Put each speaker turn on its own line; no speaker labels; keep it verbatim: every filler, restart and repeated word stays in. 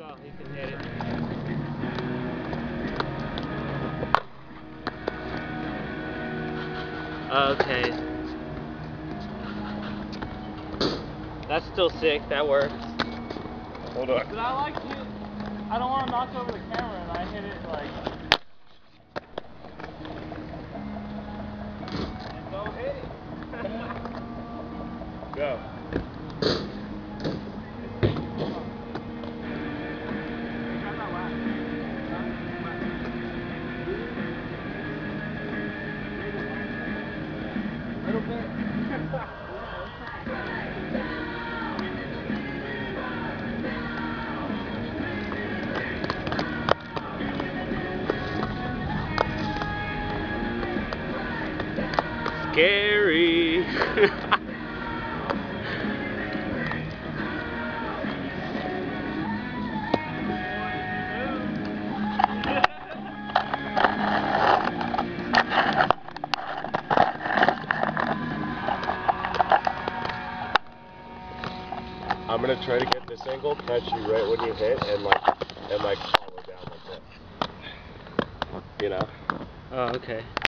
Oh, he can hit it. Okay. That's still sick. That works.
Hold on.
But I like it. I don't want to knock over the camera, and I hit it like. Go hit it.
Go.
Little bit.
Scary.
I'm gonna try to get this angle, catch you right when you hit, and like, and like follow down like that. You know?
Oh, okay.